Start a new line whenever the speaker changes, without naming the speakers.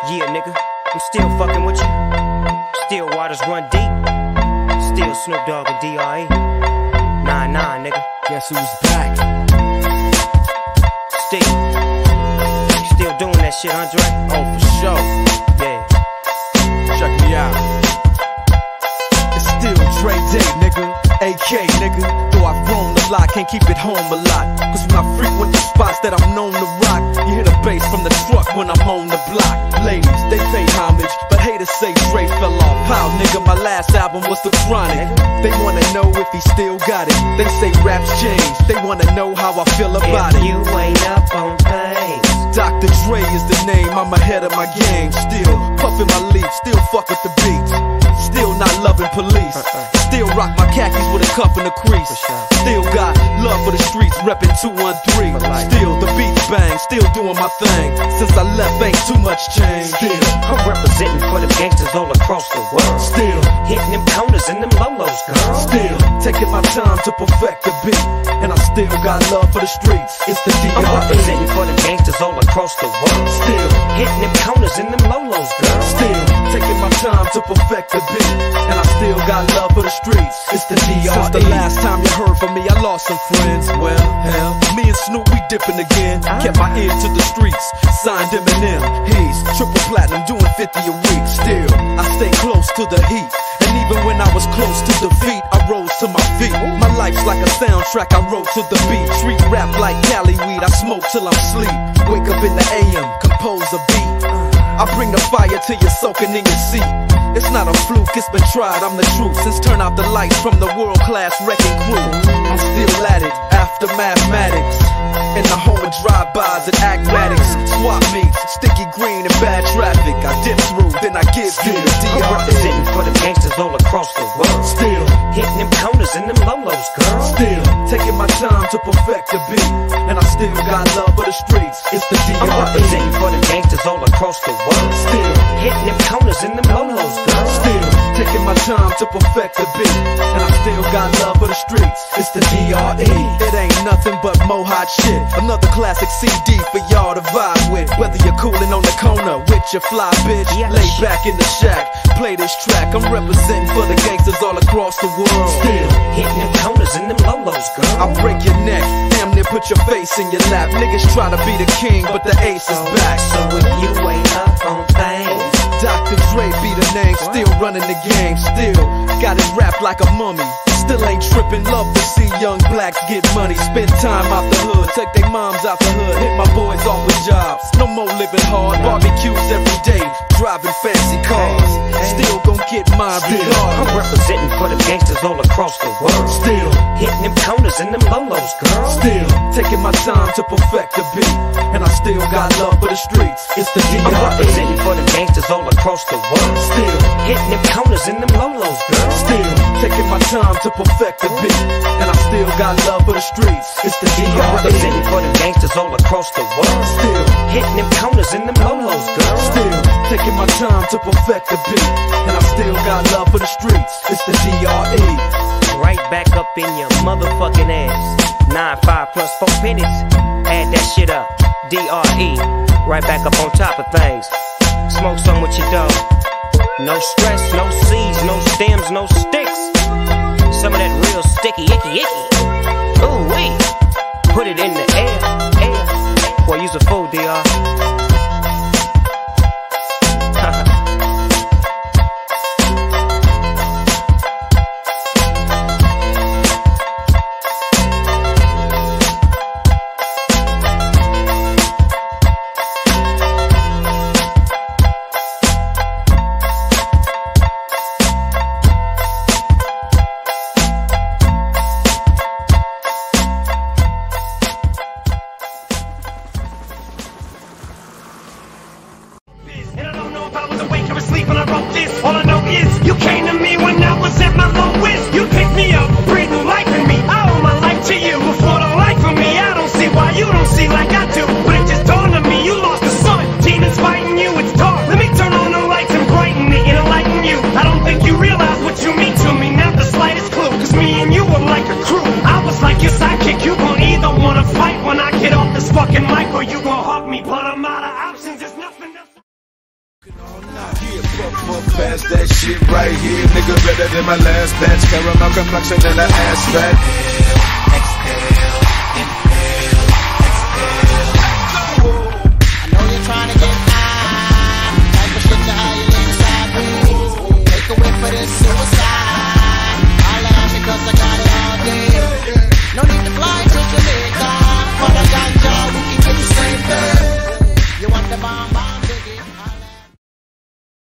Yeah, nigga, I'm still fucking with you. Still waters run deep. Still Snoop Dogg and D.R.E. 9-9, nigga.
Guess who's back?
Still doing that shit, Andre?
Oh, for sure.
Yeah.
Check me out. It's still Dre Day, nigga. AK, nigga. Though I've grown a lot, can't keep it home a lot. Cause when I frequent the spots that I'm known to rock, you hear the bass from the truck when I'm on the block. Ladies, they pay homage, but haters say Dre fell off. Pow, nigga, my last album was The Chronic. They wanna know if he still got it. They say raps change, they wanna know how I feel about it.
You ain't up on things.
Dr. Dre is the name, I'm ahead of my game. Still puffin my leaf, still fuck with the beats. Still not loving police. Still rock my khakis with a cuff and a crease. Still got love for the streets, reppin' 213. Still the beats bang, still doing my thing. Since I left, ain't too much change.
Still, I'm representing for the gangsters all across the world.
Still
hitting them corners and them lolos, girl.
Still taking my time to perfect the beat, and I still got love for the streets. It's the D.R.E.
I'm representing for the gangsters all across the world.
Still
hitting them corners and them lolos, girl.
Still taking my time to perfect the beat, and I still got love for the streets. It's the D.R.E. Since the last time you heard from me, I lost some friends. Well, hell, me and Snoop, we dipping again. Kept my ear to the streets, signed Eminem. He's triple platinum, doing 50 a week. Still, I stay close to the heat, and even when I was close to defeat, I rose to my feet. My life's like a soundtrack, I wrote to the beat. Treat rap like Cali weed, I smoke till I'm sleep. Wake up in the AM, compose a beat. I bring the fire till you're soaking in your seat. It's not a fluke, it's been tried, I'm the truth. Since turn out the lights from the world-class wrecking crew, I'm still at it, after mathematics. In the home of drive-bys and acmatics, swap meets, sticky green and bad traffic. I dip through, then I give you the D.R.E.
I'm representing for the gangsters all across the world.
Still
hitting them corners and them lolos, girl.
Still taking my time to perfect the beat, and I still got love for the streets. It's the D.R.E.
I'm representing for the gangsters all across the world.
Still
hitting them corners and them lolos, girl.
Still taking my time to perfect the beat, and I still got love for the streets. It's the D.R.E. It ain't nothing but mo hot shit. Another classic CD for y'all to vibe with. Whether you're coolin' on the corner with your fly bitch, lay back in the shack, play this track. I'm representing for the gangsters all across the world. Still
hitting them corners and them lolos, girl.
I'll break your neck, damn near put your face in your lap. Niggas try to be the king, but the ace is back.
So if you ain't up on things,
Dr. Dre be the name, still running the game. Still got it wrapped like a mummy. Still ain't trippin', love to see young blacks get money. Spend time out the hood, take their moms out the hood, hit my boys off with jobs. No more living hard, barbecues every day, driving fancy cars. Still gon' get mine regardless.
I'm representing for the gangsters all across the world.
Still
hitting them corners and them lolos, girl.
Still taking my time to perfect the beat, and I still got love for the streets. It's the D.R.E.
I'm representing for the gangsters all across the world.
Still
hitting them corners and them lolos, girl.
Still taking my time to perfect the beat, and I still got love for the streets. It's the D.R.E.
I'm representing for the gangsters all across the world.
Still
hitting them corners and them lolos, girl.
Still taking my time to perfect the beat, and I still got love for the streets. It's the D.R.E.
Right back up in your motherfucking ass. 9-5 plus 4 pennies. Add that shit up. D.R.E. Right back up on top of things. Smoke some with your dog. No stress, no seeds, no stems, no sticks. Some of that real sticky, icky. Ooh wee. Put it in the air. Boy, you's a fool, D.R.
When I wrote this, all I know is you came to me when I was at my lowest. You picked me up, breathed new life in me. I owe my life to you. Before the life of me, I don't see why you don't see like I do. But it just dawned on me, you lost the sun. Demons fighting you, it's dark. Let me turn on the lights and brighten it and enlighten you. I don't think you realize what you mean to me, not the slightest clue. Cause me and you were like a crew. I was like your sidekick, you gon' either wanna fight when I get off this fucking mic, or you gon' hug me, but I'm out of options, there's nothing else.
never pass that shit right here. Nigga better than my last batch. Caramel complexion and an ass fat.